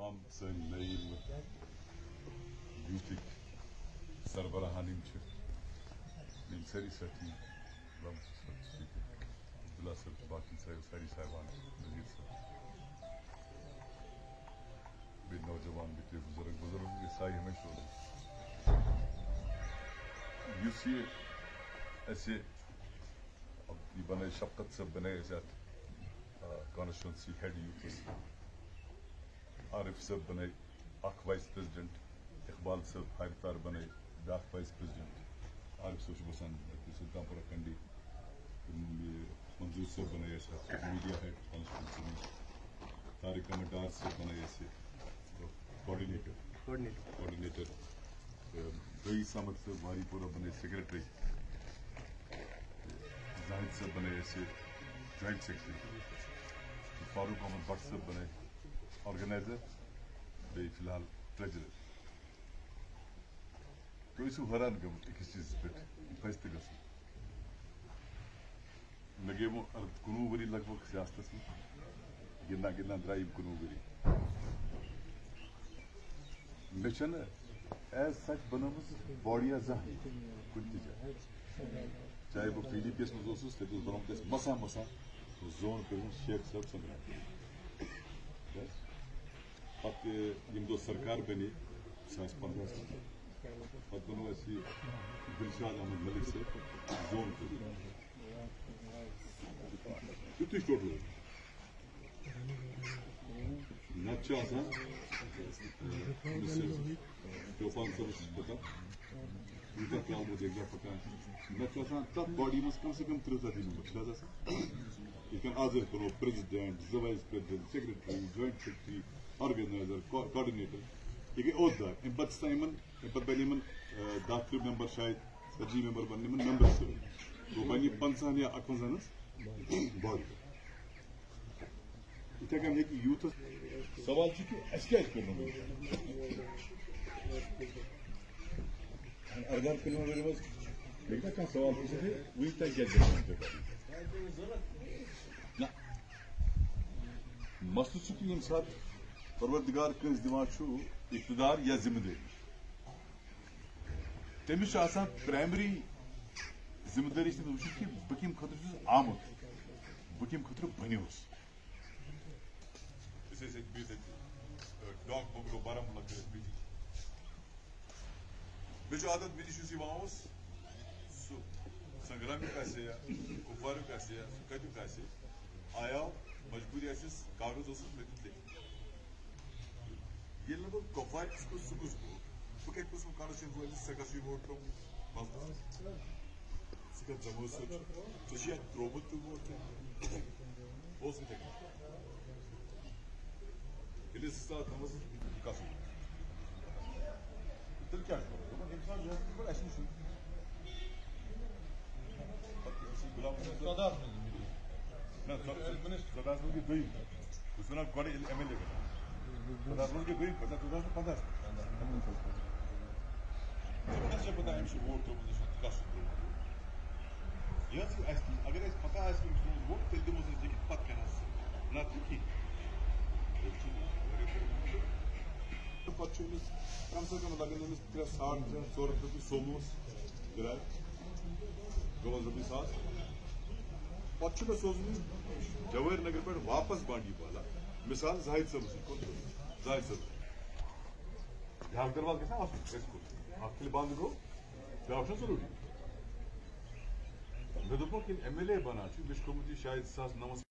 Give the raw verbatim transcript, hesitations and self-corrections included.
تمام سن نئی یوتھک سربراہان یم ساری ساتھی عبداللہ صاحب باقی ساری صاحبان نذیر صاحب بھی نوجوان بھی بزرگ بزرگ یہ سائی ہمیشہ اس یہ ایسے یہ بنے شفقت صاحب بنے ایسے کانسٹیچوئنسی ہیڈ یوتھس عارف صاحب بنے اخ وائس پریزیڈنٹ اقبال صاحب ہائرتار بنے بیاکھ وائس پریزیڈنٹ عارف صاحب بسان سلطان پورہ کنڈی منظور صاحب بنے ایسے میڈیا ہیڈ کانسٹیچوئنسی میں طارق احمد ڈار صاحب بنے ایسے کوآرڈینیٹر کوآرڈینیٹر رئیس احمد صاحب واری پورہ بنے سیکرٹری زاہد صاحب بنے ایسے جوائنٹ سیکرٹری فاروق احمد بٹ صاحب بنے آرگنائزر بی فی الحال ٹریجرر تو یہ حیران گمت أکس چیز پہ پز تہ گھن مے گیو کنوہ وری لگ بھگ سیاستس میں گندان گندان درائم کنوہ وری مے چھنہ ایز سچ بنٲومٕژ باڈیا زانٛہہ کُنہِ تہِ جایہِ چاہے بہٕ پی ڈی پی یس منٛز اوسُس تتہِ اوس بنومُت اَسہِ مسا مسا زون کوٚرمُت شیخ صٲب سنگرا پتہٕ ییٚمہِ دۄہ سرکار بنے زٕ ساس پندہس منٛز پتہٕ بنوو اَسہِ دلشاد احمد ملک صٲب زون کوٚرمُت تیُتھُے ٹوٹل نتہٕ چھُ آسان طوفان صٲبس چھُس پتہ یوٗتاہ ترٛامُت ییٚکیٛاہ پکان نتہٕ چھُ آسان تتھ باڈی منٛز کم سے کم ترٕٛہ ژتجی ممبر چھِ حظ آسان یِتھ کٔنۍ آز أسۍ بنوو پریزیڈنٹ زٕ vice president secretary joint secretary organiser coordinator یہ گٔے عہدٕدار امہِ پتہٕ چھِ آسان یِمن امہِ پتہٕ بنہِ یِمن دہ ترٕٛہ ممبر شاید ژتجی ممبر بنن یِمن ممبر سۭتۍ گوٚو بنہِ پنژہن یا اکونزہن ہٕنٛز باڈی یِتھے کٔنۍ ہیٚکہِ یوٗتھس سوال چھُ کہِ اَسہِ کیازِ کوٚر نہٕ ارداہ کنوہ ؤری منٛز ہیٚکہِ نا کانٛہہ سوال پرٛژھِتھ وٕنہِ تۄہہِ کیازِ نہ مسلہٕ چھُ کہِ ییٚمہِ ساتہٕ پروردگار کٲنٛسہِ دِوان چھُ اقتدار یا ذمہٕ دٲری تٔمِس چھُ آسان پرایمری ذمہٕ دٲری چھِ تٔمِس وٕچھُن کہِ بہٕ کَمہِ خٲطرٕ چھُس آمُت بہٕ کَمہِ خٲطرٕ بنیوس أسۍ ٲسۍ اَتہِ بِہِتھ اَتہِ ڈاک بوگرو بارہمولہ کٔرِتھ میٖٹِنٛگ مےٚ چھُ عادت مےٚ نِش یُس یِوان اوس سُہ سنگرامیُک آسہِ یا کُپواریُک آسہِ یا سُہ کتیُک آسہِ آیاو مجبوٗری آسٮ۪س کاغذ اوسُس مےٚ دیُت لیکھِتھ ییٚلہِ نہٕ بہٕ کۄپوارِ چھُس سُہ کُس گوٚو بہٕ کتہِ پرٛژھُم کانسٹیچوینسی وٲلِس ژےٚ کَسٕے ووٹ ترٛوومُت مسلہٕ ژٕ کتھ جمٲژ سۭتۍ ژےٚ چھُے اَتھ ترٛوومُت تہِ ووٹ ژےٚ بہٕ اوسُس یِتھے کٔنۍ ییٚلہِ أسۍ حِساب تھوٚومُت یہِ کَسُن تیٚلہِ کیٛاہ چھُ کرُن دوٚپُن أمِس حظ یہِ حظ اَسہِ نِشٕے نہ ژۄدہَس منٛز گٔے دوٚیِم بہٕ چھُس وَنان گۄڈٕ ییٚلہِ ایم ایل اے گژھان ژۄدہَس منٛز گٔے دوٚیِم کَتھ ژۄدہَس منٛز پنٛدہَس منٛز چھےٚ پتہ أمِس چھُ ووٹ ترٛوومُت أمِس چھُ کَس چھُ ترٛوومُت یہِ حظ اَسہِ اگر اَسہِ پتہ آسہِ أمۍ سُنٛد ووٹ تیٚلہِ دِموس أسۍ لیکھِتھ پتہٕ کَرٕ حظ نتہٕ چھُ کِہیٖنۍ پتہٕ چھُ أمِس کم سے کم لگان أمِس ترٛےٚ ساڑ ترٛےٚ ژور ہتھ رۄپیہِ سوموس کِراے گوٚو حظ رۄپیہِ ساس پتہٕ چھُ مےٚ سوزمُت جوٲہر نگر پٮ۪ٹھ واپس بانڈی پورہ مثال زاہد صٲبس سۭتۍ کوٚت زاہد صٲب بیٛاکھ دروازٕ گژھِ نا آسُن گژھِ کوٚت اکھ ییٚلہِ بنٛد گوٚو بیٛاکھ چھُنہ ضروٗری مےٚ دوٚپمَکھ ییٚلہِ ایم ایل اے بنان چھُ مےٚ چھُ کوٚرمُت یہِ شاید زٕ ساس نَوَس